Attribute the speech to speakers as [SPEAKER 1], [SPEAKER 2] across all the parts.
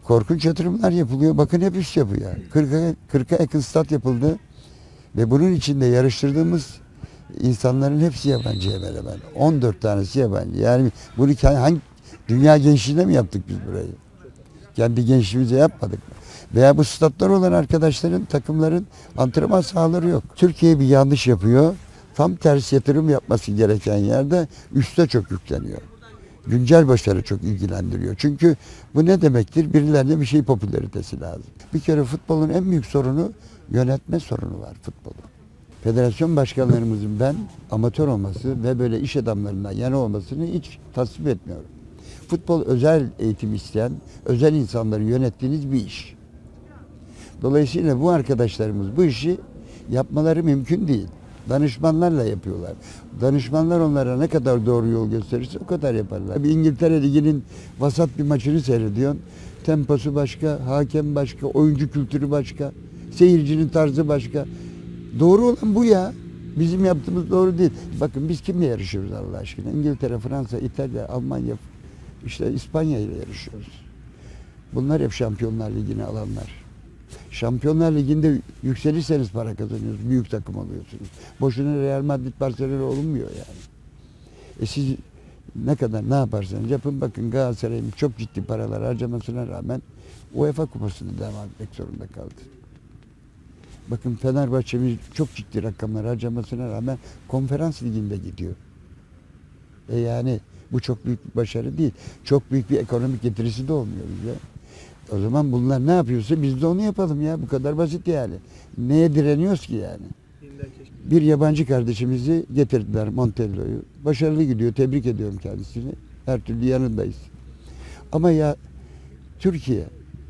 [SPEAKER 1] Korkunç yatırımlar yapılıyor. Bakın hep üst yapı ya. 40'a yakın stat yapıldı. Ve bunun içinde yarıştırdığımız insanların hepsi yabancı hemen hemen. 14 tanesi yabancı. Yani bunu hangi dünya gençliğinde mi yaptık biz burayı? Kendi gençliğimize yapmadık mı? Veya bu statlar olan arkadaşların, takımların antrenman sahaları yok. Türkiye bir yanlış yapıyor. Tam tersi yatırım yapması gereken yerde üste çok yükleniyor. Güncel başarı çok ilgilendiriyor. Çünkü bu ne demektir? Birilerine bir şey popülaritesi lazım. Bir kere futbolun en büyük sorunu yönetme sorunu var futbolun. Federasyon başkanlarımızın ben amatör olması ve böyle iş adamlarından yana olmasını hiç tasvip etmiyorum. Futbol özel eğitim isteyen, özel insanları yönettiğiniz bir iş. Dolayısıyla bu arkadaşlarımız bu işi yapmaları mümkün değil. Danışmanlarla yapıyorlar. Danışmanlar onlara ne kadar doğru yol gösterirse o kadar yaparlar. Bir İngiltere Ligi'nin vasat bir maçını seyrediyorsun. Temposu başka, hakem başka, oyuncu kültürü başka, seyircinin tarzı başka. Doğru olan bu ya. Bizim yaptığımız doğru değil. Bakın biz kimle yarışıyoruz Allah aşkına? İngiltere, Fransa, İtalya, Almanya, işte İspanya ile yarışıyoruz. Bunlar hep Şampiyonlar Ligi'ni alanlar. Şampiyonlar Ligi'nde yükselirseniz para kazanıyorsunuz. Büyük takım oluyorsunuz. Boşuna Real Madrid, Barcelona olunmuyor yani. Siz ne yaparsanız yapın, bakın Galatasaray'ın çok ciddi paralar harcamasına rağmen UEFA Kupası'nı devam etmek zorunda kaldı. Bakın Fenerbahçe'miz çok ciddi rakamlar harcamasına rağmen Konferans Ligi'nde gidiyor. Yani bu çok büyük bir başarı değil. Çok büyük bir ekonomik getirisi de olmuyor bize. O zaman bunlar ne yapıyorsa biz de onu yapalım ya. Bu kadar basit yani. Neye direniyoruz ki yani? Bir yabancı kardeşimizi getirdiler, Montello'yu. Başarılı gidiyor. Tebrik ediyorum kendisini. Her türlü yanındayız. Ama ya Türkiye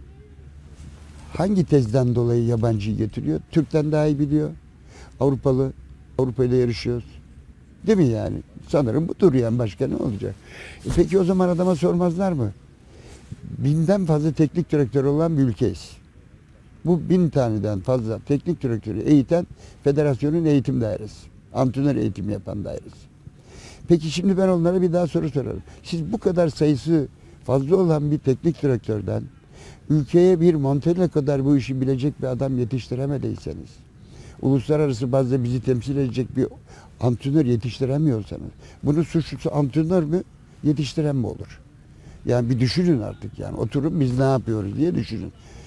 [SPEAKER 1] hangi tezden dolayı yabancıyı getiriyor? Türk'ten daha iyi biliyor. Avrupa ile yarışıyoruz. Değil mi yani? Sanırım budur yani. Başka ne olacak? Peki o zaman adama sormazlar mı? 1000'den fazla teknik direktör olan bir ülkeyiz. Bu 1000 taneden fazla teknik direktörü eğiten federasyonun eğitim dairesi. Antrenör eğitimi yapan dairesi. Peki şimdi ben onlara bir daha soru sorarım. Siz bu kadar sayısı fazla olan bir teknik direktörden ülkeye bir Montella kadar bu işi bilecek bir adam yetiştiremediyseniz, uluslararası bazda bizi temsil edecek bir antrenör yetiştiremiyorsanız, bunun suçlusu antrenör mü, yetiştiren mi olur? Yani bir düşünün artık yani. Oturun biz ne yapıyoruz diye düşünün.